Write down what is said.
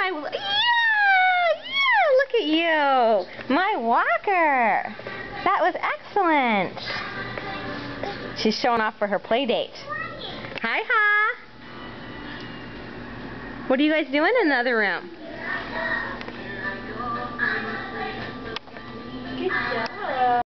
my, look at you. My walker. That was excellent. She's showing off for her play date. Hi. What are you guys doing in the other room? Good job.